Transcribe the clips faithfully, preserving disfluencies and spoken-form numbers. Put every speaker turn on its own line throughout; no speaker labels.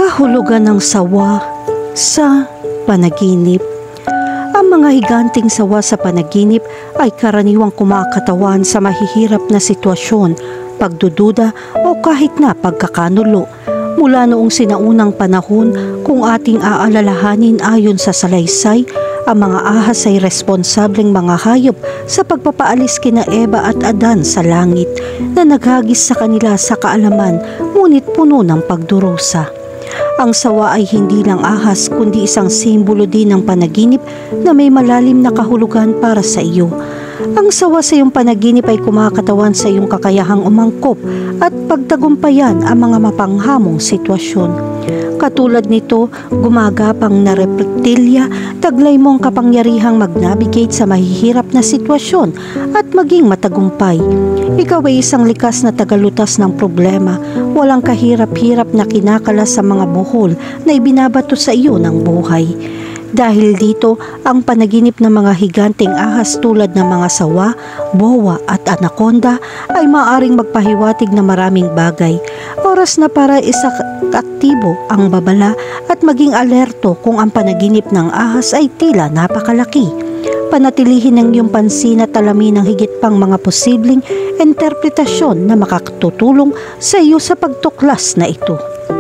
Kahulugan ng sawa sa panaginip. Ang mga higanting sawa sa panaginip ay karaniwang kumakatawan sa mahihirap na sitwasyon, pagdududa o kahit na pagkakanulo. Mula noong sinaunang panahon, kung ating aalalahanin ayon sa salaysay, ang mga ahas ay responsableng mga hayop sa pagpapaalis kina Eva at Adan sa langit na naghagis sa kanila sa kaalaman ngunit puno ng pagdurusa. Ang sawa ay hindi lang ahas kundi isang simbolo din ng panaginip na may malalim na kahulugan para sa iyo. Ang sawa sa iyong panaginip ay kumakatawan sa iyong kakayahang umangkop at pagtagumpayan ang mga mapanghamong sitwasyon. Katulad nito, gumagapang na reptilya, taglay mo ang kapangyarihang mag-navigate sa mahihirap na sitwasyon at maging matagumpay. Ikaw ay isang likas na tagalutas ng problema, walang kahirap-hirap na kinakalas sa mga buhol na ibinabato sa iyo ng buhay. Dahil dito, ang panaginip ng mga higanteng ahas tulad ng mga sawa, bowa at anaconda ay maaaring magpahiwatig na maraming bagay. Oras na para isaktibo ang babala at maging alerto kung ang panaginip ng ahas ay tila napakalaki. Panatilihin ang iyong pansin at alamin ang higit pang mga posibleng interpretasyon na makakatutulong sa iyo sa pagtuklas na ito.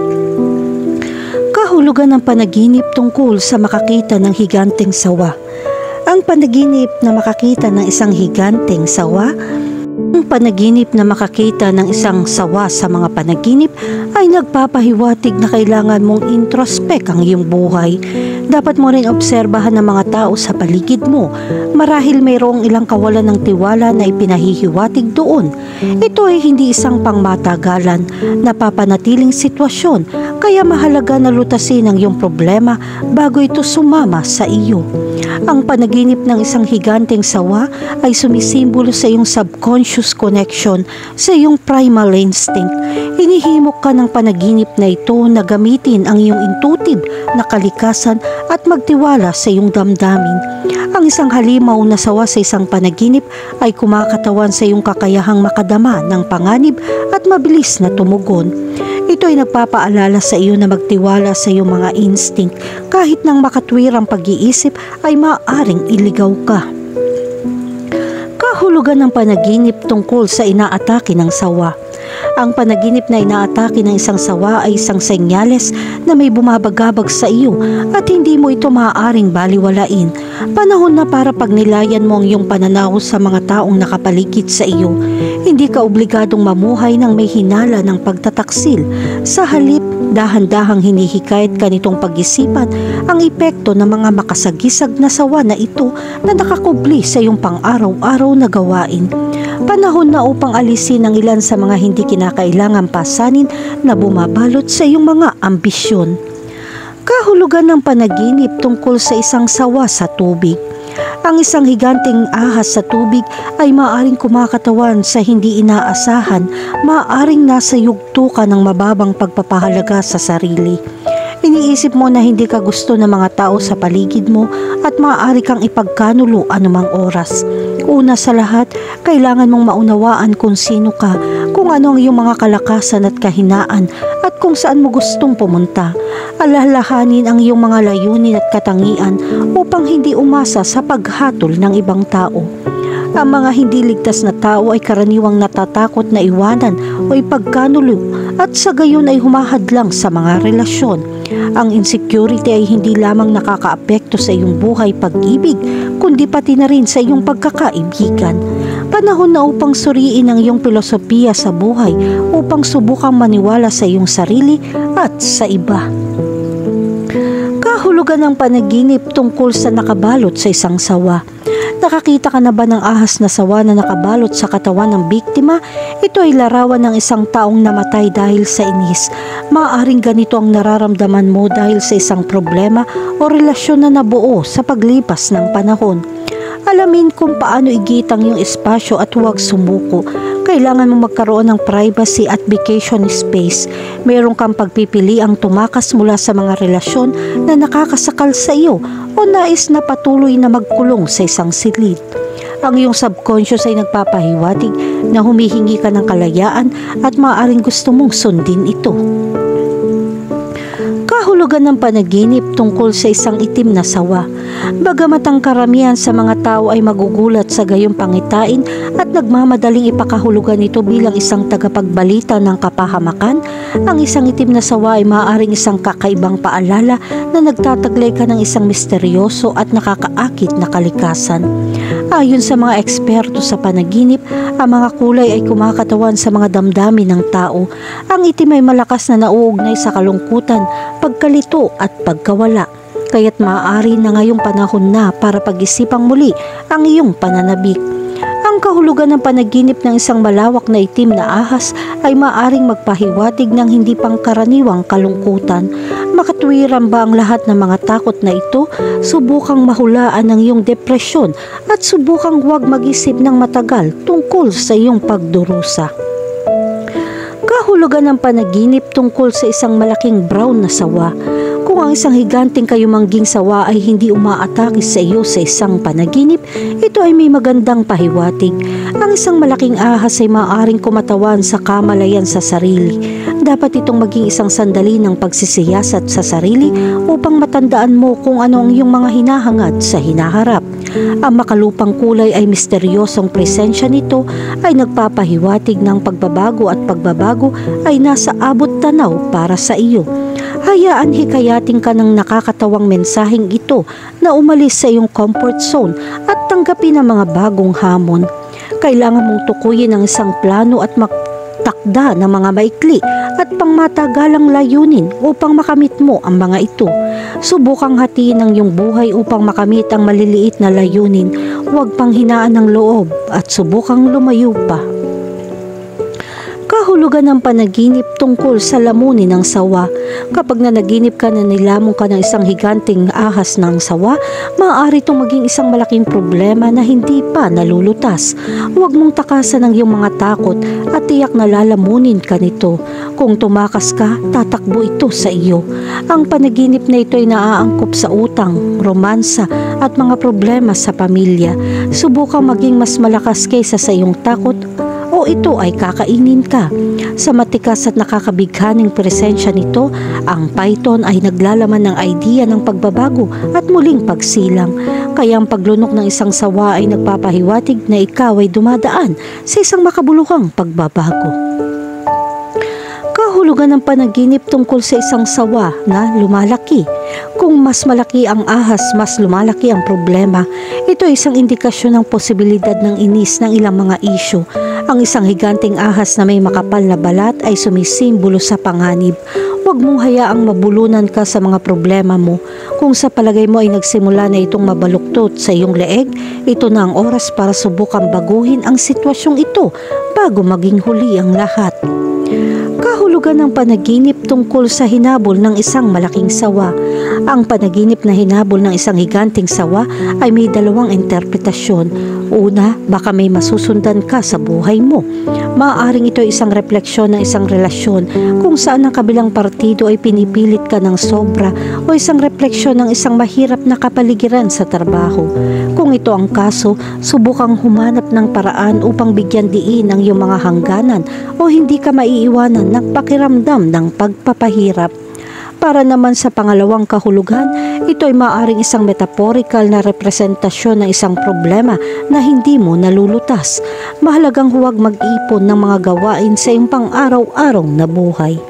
Kahulugan ng panaginip tungkol sa makakita ng higanteng sawa. Ang panaginip na makakita ng isang higanteng sawa, ang panaginip na makakita ng isang sawa sa mga panaginip ay nagpapahiwatig na kailangan mong introspect ang iyong buhay. Dapat mo rin obserbahan ng mga tao sa paligid mo. Marahil mayroong ilang kawalan ng tiwala na ipinahihiwatig doon. Ito ay hindi isang pangmatagalan, napapanatiling sitwasyon, kaya mahalaga na lutasin ang iyong problema bago ito sumama sa iyo. Ang panaginip ng isang higanteng sawa ay sumisimbolo sa iyong subconscious connection sa iyong primal instinct. Hinihimok ka ng panaginip na ito na gamitin ang iyong intuitive na kalikasan at magtiwala sa iyong damdamin. Ang isang halimaw na sawa sa isang panaginip ay kumakatawan sa iyong kakayahang makadama ng panganib at mabilis na tumugon. Ito ay nagpapaalala sa iyo na magtiwala sa iyong mga instinct kahit nang makatwirang pag-iisip ay maaaring iligaw ka. Kahulugan ng panaginip tungkol sa inaatake ng sawa. Ang panaginip na inaatake ng isang sawa ay isang senyales na may bumabagabag sa iyo at hindi mo ito maaaring baliwalain. Panahon na para pagnilayan mo ang iyong pananaw sa mga taong nakapaligid sa iyo. Hindi ka obligadong mamuhay ng may hinala ng pagtataksil. Sa halip, dahan-dahang hinihikayat ka nitong pag-isipan ang epekto ng mga makasagisag na sawa na ito na nakakubli sa iyong pang-araw-araw na gawain. Panahon na upang alisin ang ilan sa mga hindi kinakailangang pasanin na bumabalot sa iyong mga ambisyon. Kahulugan ng panaginip tungkol sa isang sawa sa tubig. Ang isang higanteng ahas sa tubig ay maaaring kumakatawan sa hindi inaasahan, maaaring nasa yugto ka ng mababang pagpapahalaga sa sarili. Iniisip mo na hindi ka gusto ng mga tao sa paligid mo at maaari kang ipagkanulo anumang oras. Una sa lahat, kailangan mong maunawaan kung sino ka, kung ano ang iyong mga kalakasan at kahinaan at kung saan mo gustong pumunta. Alalahanin ang iyong mga layunin at katangian upang hindi umasa sa paghatol ng ibang tao. Ang mga hindi ligtas na tao ay karaniwang natatakot na iwanan o ipagkanulo at sa gayon ay humahadlang sa mga relasyon. Ang insecurity ay hindi lamang nakakaapekto sa iyong buhay pag-ibig, kundi pati na rin sa iyong pagkakaibigan. Panahon na upang suriin ang iyong filosofiya sa buhay upang subukang maniwala sa iyong sarili at sa iba. Kahulugan ng panaginip tungkol sa nakabalot sa isang sawa. Nakakita ka na ba ng ahas na sawa na nakabalot sa katawan ng biktima? Ito ay larawan ng isang taong namatay dahil sa inis. Maaaring ganito ang nararamdaman mo dahil sa isang problema o relasyon na nabuo sa paglipas ng panahon. Alamin kung paano igitang yung espasyo at huwag sumuko. Kailangan mo magkaroon ng privacy at vacation space. Meron kang pagpipili ang tumakas mula sa mga relasyon na nakakasakal sa iyo o nais na patuloy na magkulong sa isang silid. Ang iyong subconscious ay nagpapahiwatig na humihingi ka ng kalayaan at maaaring gusto mong sundin ito. Kahulugan ng panaginip tungkol sa isang itim na sawa. Bagamat ang karamihan sa mga tao ay magugulat sa gayong pangitain at nagmamadaling ipakahulugan ito bilang isang tagapagbalita ng kapahamakan, ang isang itim na sawa ay maaaring isang kakaibang paalala na nagtataglay ka ng isang misteryoso at nakakaakit na kalikasan. Ayon sa mga eksperto sa panaginip, ang mga kulay ay kumakatawan sa mga damdamin ng tao. Ang itim ay malakas na nauugnay sa kalungkutan, pagkalito at pagkawala. Kaya't maaari na ngayong panahon na para pag-isipang muli ang iyong pananabik. Ang kahulugan ng panaginip ng isang malawak na itim na ahas ay maaaring magpahiwatig ng hindi pangkaraniwang kalungkutan. Makatwiran ba ang lahat ng mga takot na ito? Subukang mahulaan ang iyong depresyon at subukang huwag mag-isip ng matagal tungkol sa iyong pagdurusa. Kahulugan ng panaginip tungkol sa isang malaking brown na sawa. Kung ang isang higanting kayumangging sawa ay hindi umaatake sa iyo sa isang panaginip, ito ay may magandang pahiwatig. Ang isang malaking ahas ay maaaring kumatawan sa kamalayan sa sarili. Dapat itong maging isang sandali ng pagsisiyasat sa sarili upang matandaan mo kung ano ang iyong mga hinahangad sa hinaharap. Ang makalupang kulay ay misteryosong presensya nito ay nagpapahiwatig ng pagbabago at pagbabago ay nasa abot tanaw para sa iyo. Hayaan hikayatin ka ng nakakatawang mensaheng ito na umalis sa iyong comfort zone at tanggapin ang mga bagong hamon. Kailangan mong tukuyin ang isang plano at magtakda ng mga maikli at pangmatagalang layunin upang makamit mo ang mga ito. Subukang hatiin ang iyong buhay upang makamit ang maliliit na layunin. Huwag panghinaan ng loob at subukang lumayo pa. Kahulugan ng panaginip tungkol sa lamunin ng sawa. Kapag nanaginip ka na nilamon ka ng isang higanting ahas ng sawa, maaari itong maging isang malaking problema na hindi pa nalulutas. Huwag mong takasan ang iyong mga takot at tiyak na lalamunin ka nito. Kung tumakas ka, tatakbo ito sa iyo. Ang panaginip na ito ay naaangkop sa utang, romansa at mga problema sa pamilya. Subukang maging mas malakas kaysa sa iyong takot o ito ay kakainin ka. Sa matikas at nakakabighaning presensya nito, ang python ay naglalaman ng idea ng pagbabago at muling pagsilang. Kaya ang paglunok ng isang sawa ay nagpapahiwatig na ikaw ay dumadaan sa isang makabuluhang pagbabago. Kahulugan ng panaginip tungkol sa isang sawa na lumalaki. Kung mas malaki ang ahas, mas lumalaki ang problema. Ito ay isang indikasyon ng posibilidad ng inis ng ilang mga isyu. Ang isang higanting ahas na may makapal na balat ay sumisimbolo sa panganib. Huwag mong hayaang mabulunan ka sa mga problema mo. Kung sa palagay mo ay nagsimula na itong mabaluktot sa iyong leeg, ito na ang oras para subukang baguhin ang sitwasyong ito bago maging huli ang lahat. Kahulugan ng panaginip tungkol sa hinabol ng isang malaking sawa. Ang panaginip na hinabol ng isang higanting sawa ay may dalawang interpretasyon. Una, baka may masusundan ka sa buhay mo. Maaaring ito ay isang refleksyon ng isang relasyon kung saan ang kabilang partido ay pinipilit ka ng sobra o isang refleksyon ng isang mahirap na kapaligiran sa trabaho. Kung ito ang kaso, subukang humanap ng paraan upang bigyan diin ang iyong mga hangganan o hindi ka maiiwanan ng pakiramdam ng pagpapahirap. Para naman sa pangalawang kahulugan, ito ay maaaring isang metaphorical na representasyon ng isang problema na hindi mo nalulutas. Mahalagang huwag mag-ipon ng mga gawain sa iyong pang-araw-araw na buhay.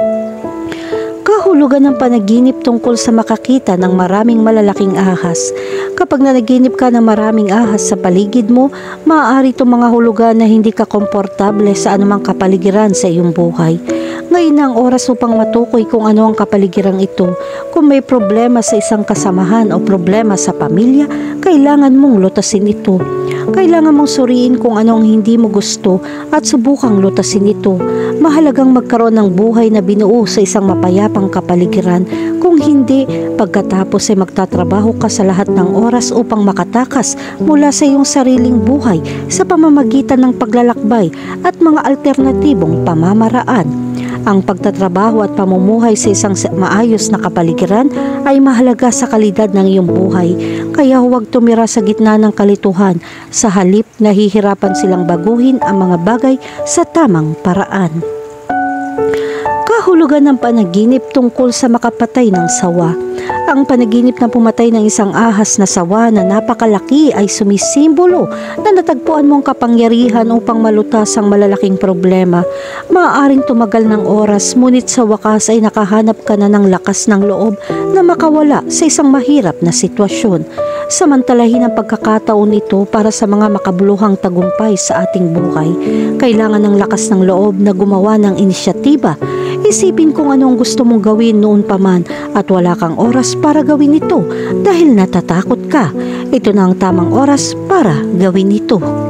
Kahulugan ng panaginip tungkol sa makakita ng maraming malalaking ahas. Kapag nanaginip ka ng maraming ahas sa paligid mo, maaari itong mga hulugan na hindi ka komportable sa anumang kapaligiran sa iyong buhay. Ngayon na ang oras upang matukoy kung ano ang kapaligiran ito. Kung may problema sa isang kasamahan o problema sa pamilya, kailangan mong lutasin ito. Kailangan mong suriin kung ano ang hindi mo gusto at subukang lutasin ito. Mahalagang magkaroon ng buhay na binuo sa isang mapayapang kapaligiran. Kung hindi, pagkatapos ay magtatrabaho ka sa lahat ng oras upang makatakas mula sa iyong sariling buhay sa pamamagitan ng paglalakbay at mga alternatibong pamamaraan. Ang pagtatrabaho at pamumuhay sa isang maayos na kapaligiran ay mahalaga sa kalidad ng iyong buhay. Kaya huwag tumira sa gitna ng kalituhan. Sa halip, nahihirapan silang baguhin ang mga bagay sa tamang paraan. Kahulugan ng panaginip tungkol sa makapatay ng sawa. Ang panaginip na pumatay ng isang ahas na sawa na napakalaki ay sumisimbolo na natagpuan mo ang kapangyarihan upang malutas ang malalaking problema. Maaaring tumagal ng oras, ngunit sa wakas ay nakahanap ka na ng lakas ng loob na makawala sa isang mahirap na sitwasyon. Samantalahin ang pagkakataon ito para sa mga makabuluhang tagumpay sa ating buhay. Kailangan ng lakas ng loob na gumawa ng inisyatiba. Isipin kung ano ang gusto mong gawin noon pa man at wala kang oras para gawin ito dahil natatakot ka. Ito na ang tamang oras para gawin ito.